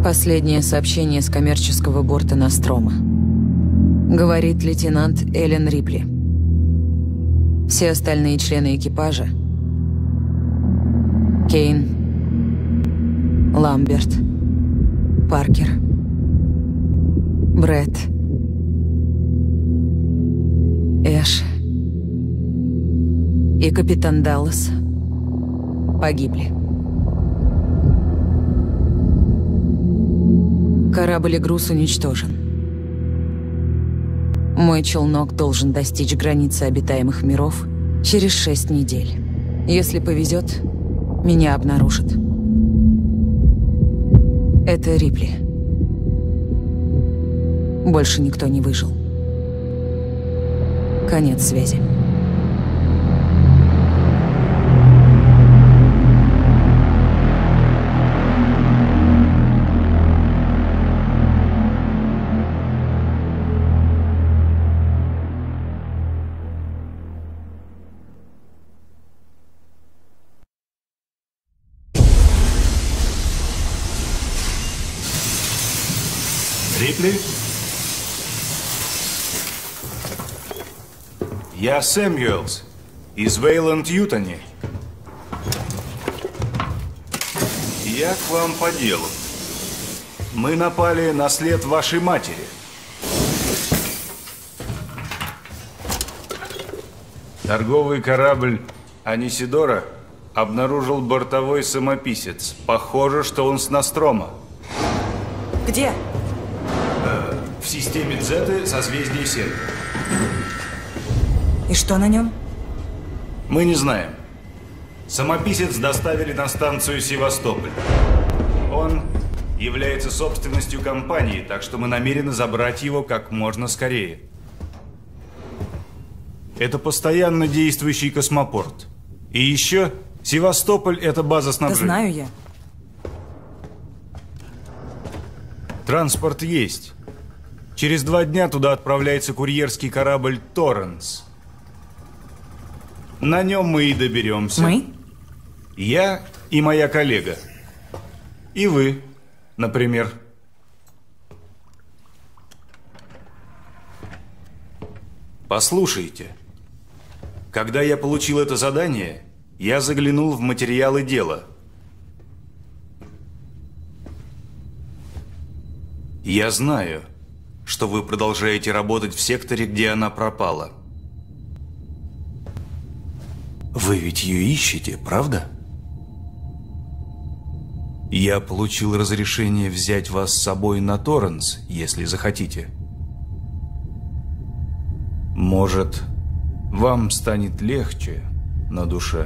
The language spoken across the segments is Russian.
Последнее сообщение с коммерческого борта Нострома. Говорит лейтенант Эллен Рипли. Все остальные члены экипажа — Кейн, Ламберт, Паркер, Брэд, Эш и капитан Даллас — погибли. Корабль и груз уничтожен. Мой челнок должен достичь границы обитаемых миров через 6 недель. Если повезет, меня обнаружат. Это Рипли. Больше никто не выжил. Конец связи. Рипли? Я Сэмюэлс из Вейланд-Ютани. Я к вам по делу. Мы напали на след вашей матери. Торговый корабль Анисидора обнаружил бортовой самописец. Похоже, что он с Нострома. Где? В системе Дзеты созвездие Серпа. И что на нем? Мы не знаем. Самописец доставили на станцию Севастополь. Он является собственностью компании, так что мы намерены забрать его как можно скорее. Это постоянно действующий космопорт. И еще Севастополь – это база снабжения. Да знаю я. Транспорт есть. Через 2 дня туда отправляется курьерский корабль «Торренс». На нем мы и доберемся. Мы? Я и моя коллега. И вы, например. Послушайте. Когда я получил это задание, я заглянул в материалы дела. Я знаю, что вы продолжаете работать в секторе, где она пропала. Вы ведь ее ищете, правда? Я получил разрешение взять вас с собой на Торренс, если захотите. Может, вам станет легче на душе.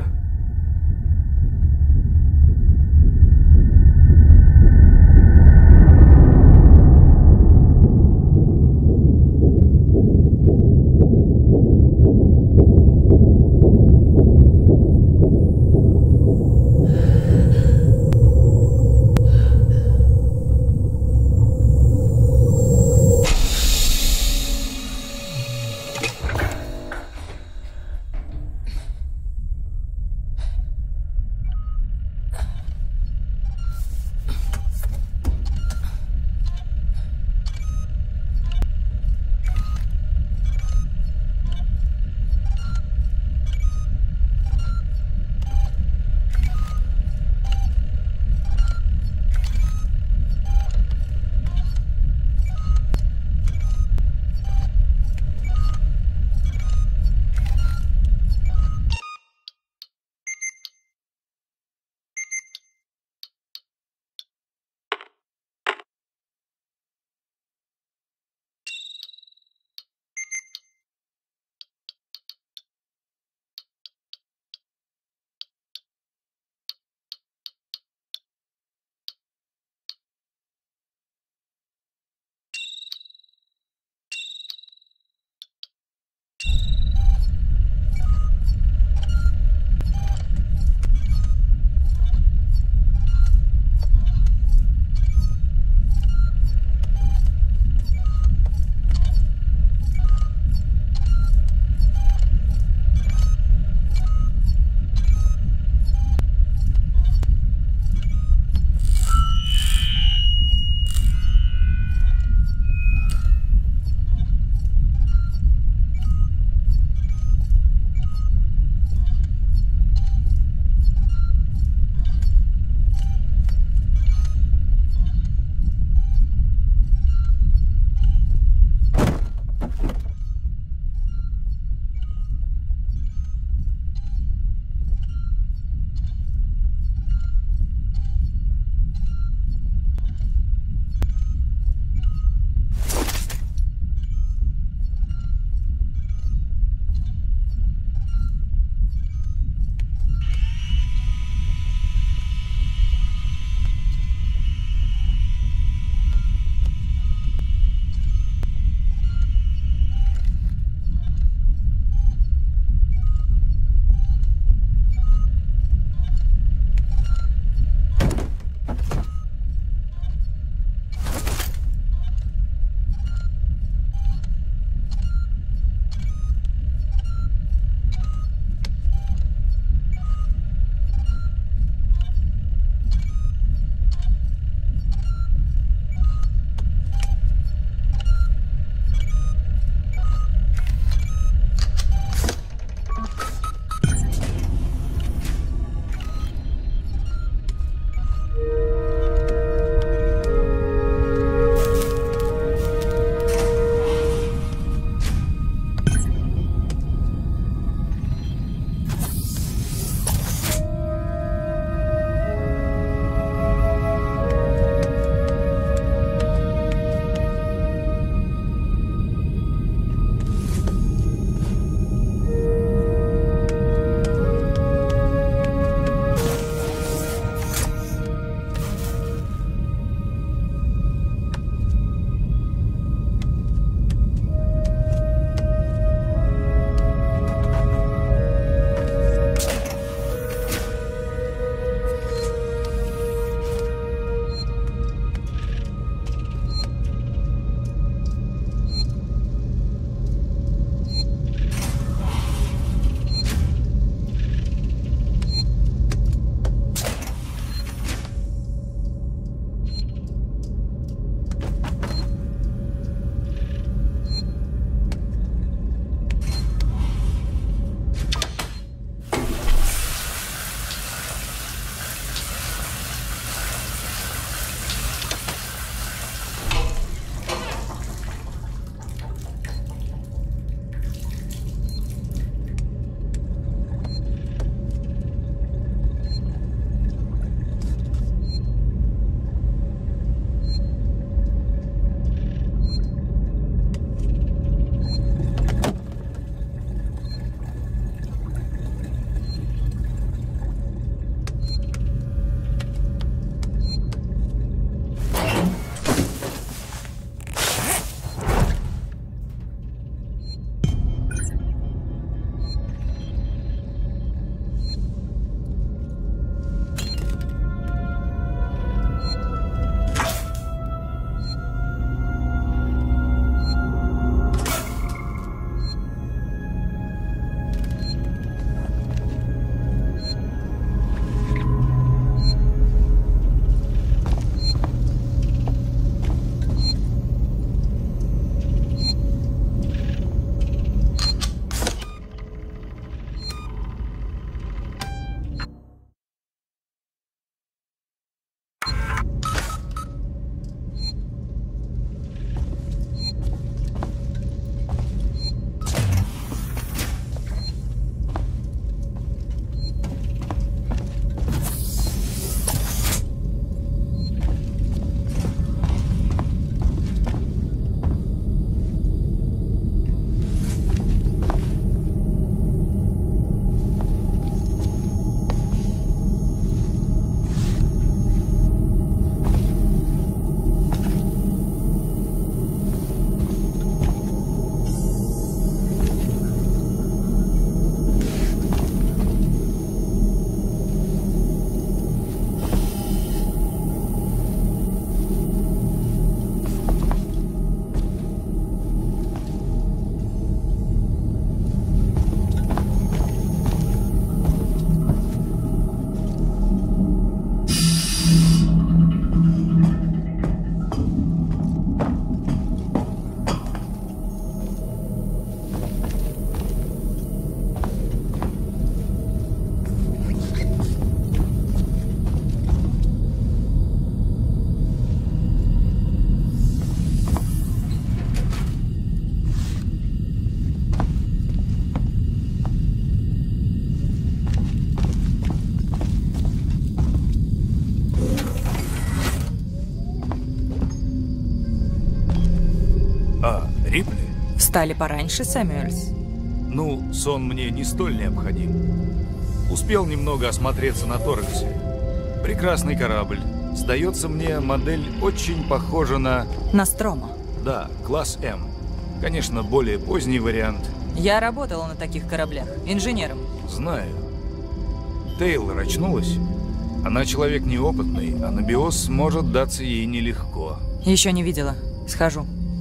Встали пораньше, Сэмюэльс. Ну, сон мне не столь необходим. Успел немного осмотреться на Торрексе. Прекрасный корабль. Сдается мне, модель очень похожа на... Ностромо. Да, класс М. Конечно, более поздний вариант. Я работала на таких кораблях, инженером. Знаю. Тейлор очнулась? Она человек неопытный, а анабиоз может даться ей нелегко. Еще не видела. Схожу.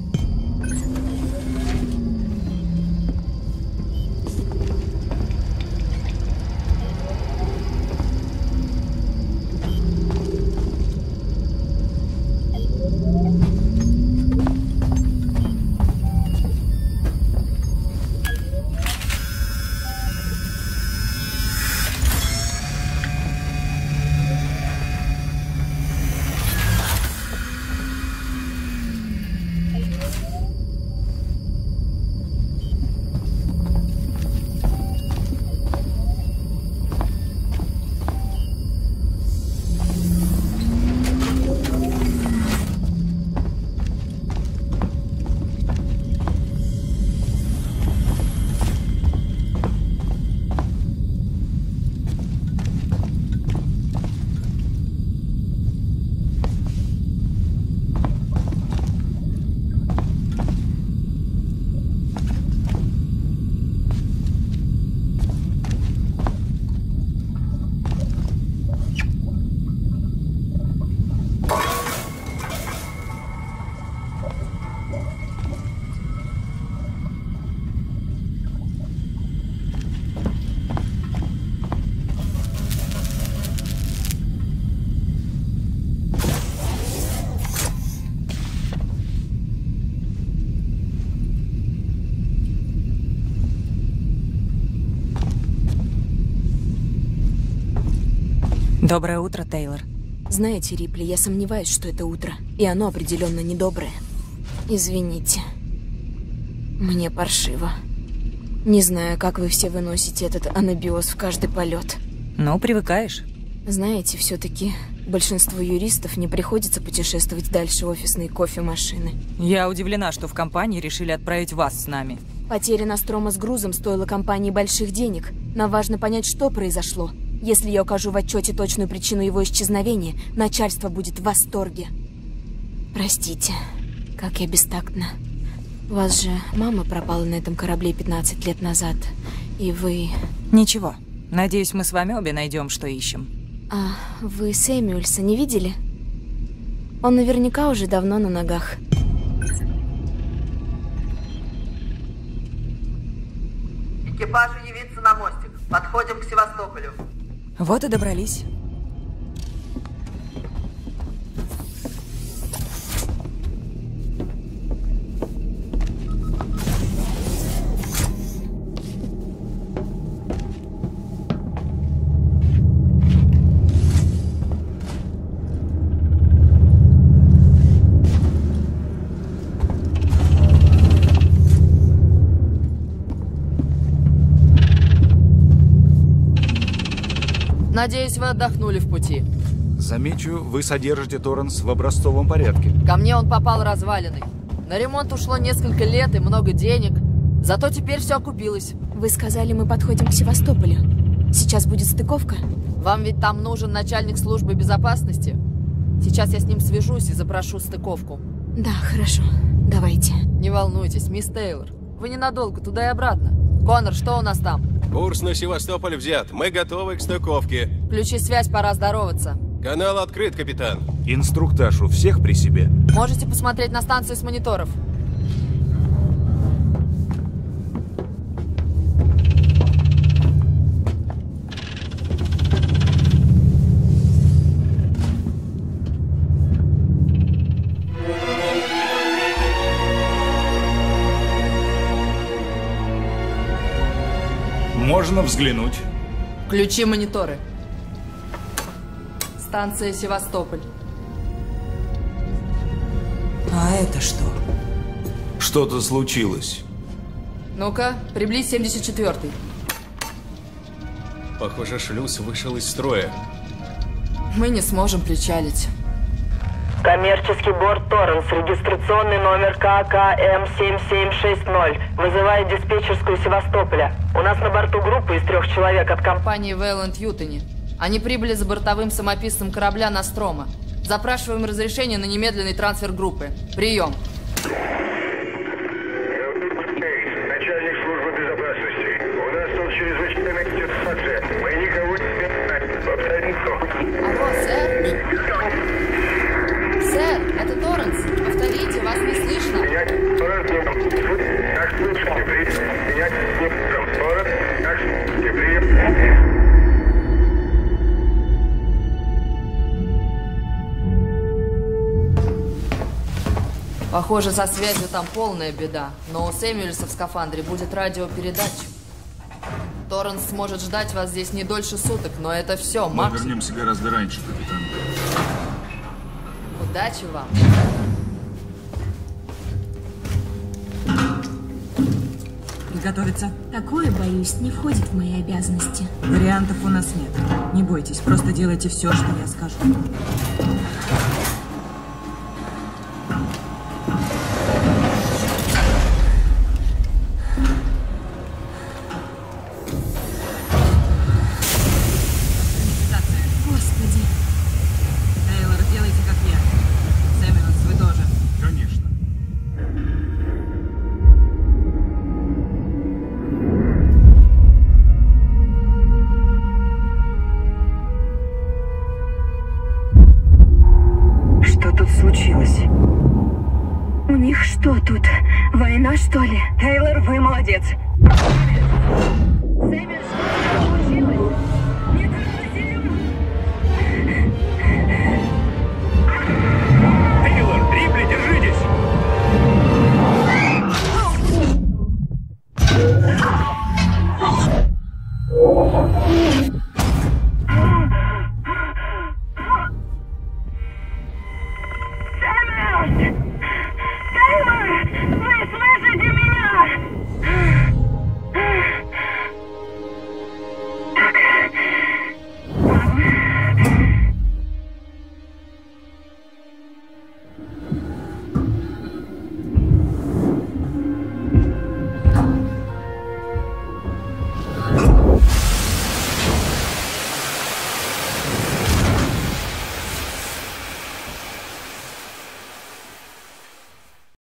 Доброе утро, Тейлор. Знаете, Рипли, я сомневаюсь, что это утро. И оно определенно недоброе. Извините. Мне паршиво. Не знаю, как вы все выносите этот анабиоз в каждый полет. Ну, привыкаешь. Знаете, все-таки большинству юристов не приходится путешествовать дальше офисной кофемашины. Я удивлена, что в компании решили отправить вас с нами. Потеря Ностромо с грузом стоила компании больших денег. Нам важно понять, что произошло. Если я укажу в отчете точную причину его исчезновения, начальство будет в восторге. Простите, как я бестактна. У вас же мама пропала на этом корабле 15 лет назад, и вы... Ничего. Надеюсь, мы с вами обе найдем, что ищем. А вы Сэмюэльса не видели? Он наверняка уже давно на ногах. Экипажу явиться на мостик. Подходим к Севастополю. Вот и добрались. Надеюсь, вы отдохнули в пути. Замечу, вы содержите Торренс в образцовом порядке. Ко мне он попал разваленный. На ремонт ушло несколько лет и много денег. Зато теперь все окупилось. Вы сказали, мы подходим к Севастополю. Сейчас будет стыковка? Вам ведь там нужен начальник службы безопасности. Сейчас я с ним свяжусь и запрошу стыковку. Да, хорошо. Давайте. Не волнуйтесь, мисс Тейлор. Вы ненадолго, туда и обратно. Коннор, что у нас там? Курс на Севастополь взят. Мы готовы к стыковке. Включи связь, пора здороваться. Канал открыт, капитан. Инструктаж у всех при себе? Можете посмотреть на станции с мониторов. Можно взглянуть. Включи мониторы. Станция Севастополь. А это что? Что-то случилось. Ну-ка, приблизь 74-й. Похоже, шлюз вышел из строя. Мы не сможем причалить. Коммерческий борт Торренс, регистрационный номер ККМ7760. Вызывает диспетчерскую Севастополя. У нас на борту группа из 3 человек от Компании Вейланд Ютани. Они прибыли за бортовым самописцем корабля Нострома. Запрашиваем разрешение на немедленный трансфер группы. Прием. Начальник службы безопасности. У нас тут чрезвычайная ситуация. Мы никого не знаем. Алло, сэр? Сэр, это Торренс. Повторите, вас не слышно. Меня Торренс не как слышите, меня не Торренс, как слышите, Похоже, со связью там полная беда, но у Сэмюэльса в скафандре будет радиопередатчик. Торренс сможет ждать вас здесь не дольше суток, но это все, Мы максимум. вернемся гораздо раньше, капитан. Удачи вам. Приготовиться. Такое, боюсь, не входит в мои обязанности. Вариантов у нас нет. Не бойтесь, просто делайте все, что я скажу. Господи. Тейлор, делайте как я. Сэмюэлс, вы тоже. Конечно. Что тут случилось? У них что тут? Война, что ли? Тейлор, вы молодец.